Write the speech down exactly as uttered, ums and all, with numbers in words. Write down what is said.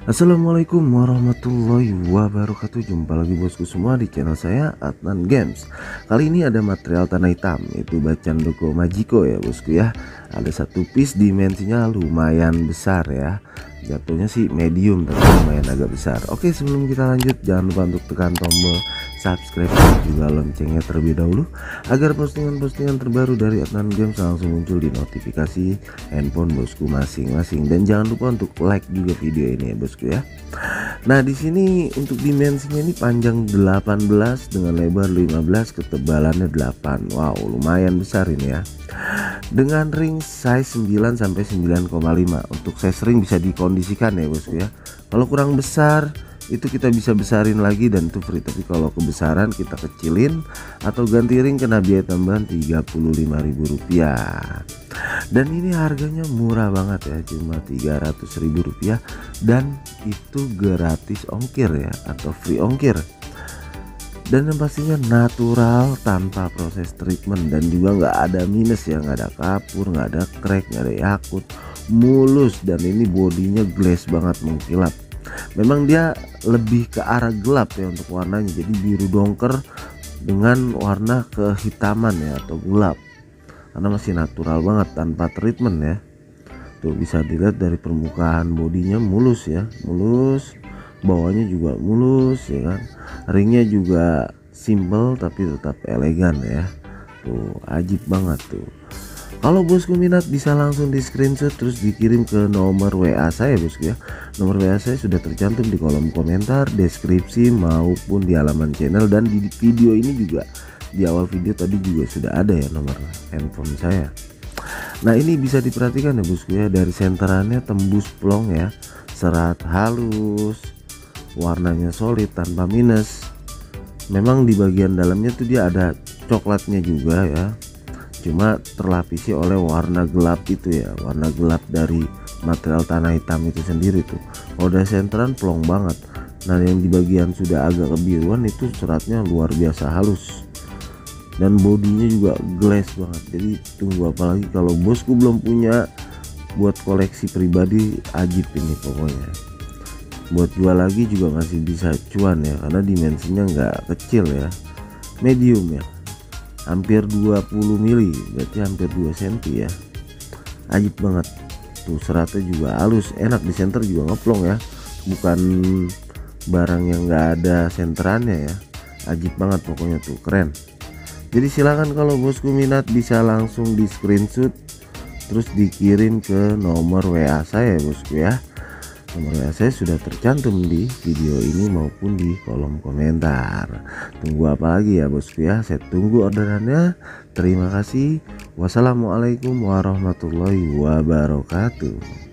Assalamualaikum warahmatullahi wabarakatuh. Jumpa lagi bosku semua di channel saya Adnan Games. Kali ini ada material tanah hitam, itu bacaan Doko Majiko ya bosku ya. Ada satu piece, dimensinya lumayan besar ya. Jatuhnya sih medium tapi lumayan agak besar. Oke, sebelum kita lanjut jangan lupa untuk tekan tombol subscribe dan juga loncengnya terlebih dahulu agar postingan-postingan terbaru dari Adnan Games langsung muncul di notifikasi handphone bosku masing-masing. Dan jangan lupa untuk like juga video ini ya bosku ya. Nah, di sini untuk dimensinya ini panjang delapan belas dengan lebar lima belas, ketebalannya delapan. Wow, lumayan besar ini ya. Dengan ring size sembilan sampai sembilan koma lima. Untuk size ring bisa dikondisikan ya bosku ya. Kalau kurang besar itu kita bisa besarin lagi dan itu free, tapi kalau kebesaran kita kecilin atau ganti ring kena biaya tambahan tiga puluh lima ribu rupiah. Dan ini harganya murah banget ya, cuma tiga ratus ribu rupiah, dan itu gratis ongkir ya atau free ongkir. Dan yang pastinya natural tanpa proses treatment, dan juga nggak ada minus ya, nggak ada kapur, nggak ada crack, nggak ada yakut, mulus. Dan ini bodinya glass banget, mengkilap. Memang dia lebih ke arah gelap ya untuk warnanya, jadi biru dongker dengan warna kehitaman ya atau gelap, karena masih natural banget tanpa treatment ya. Tuh bisa dilihat dari permukaan bodinya mulus ya, mulus, bawahnya juga mulus ya kan. Ringnya juga simple tapi tetap elegan ya. Tuh ajib banget tuh. Kalau bosku minat bisa langsung di screenshot terus dikirim ke nomor W A saya bosku ya. Nomor W A saya sudah tercantum di kolom komentar, deskripsi maupun di halaman channel, dan di video ini juga di awal video tadi juga sudah ada ya nomor handphone saya. Nah, ini bisa diperhatikan ya bosku ya, dari senterannya tembus plong ya, serat halus, warnanya solid tanpa minus. Memang di bagian dalamnya tuh dia ada coklatnya juga ya, cuma terlapisi oleh warna gelap itu ya, warna gelap dari material tanah hitam itu sendiri tuh. Kalau udah senteran plong banget. Nah, yang di bagian sudah agak kebiruan itu seratnya luar biasa halus, dan bodinya juga glass banget. Jadi tunggu apa lagi, kalau bosku belum punya buat koleksi pribadi, ajib ini pokoknya. Buat jual lagi juga masih bisa cuan ya, karena dimensinya nggak kecil ya, medium ya, hampir dua puluh mili, berarti hampir dua senti ya. Ajib banget tuh, seratnya juga halus, enak di center juga ngeplong ya, bukan barang yang nggak ada senterannya ya. Ajib banget pokoknya tuh, keren. Jadi silakan kalau bosku minat bisa langsung di screenshot terus dikirim ke nomor W A saya bosku ya. Nomor W A saya sudah tercantum di video ini maupun di kolom komentar. Tunggu apa lagi ya bosku ya, saya tunggu orderannya. Terima kasih. Wassalamualaikum warahmatullahi wabarakatuh.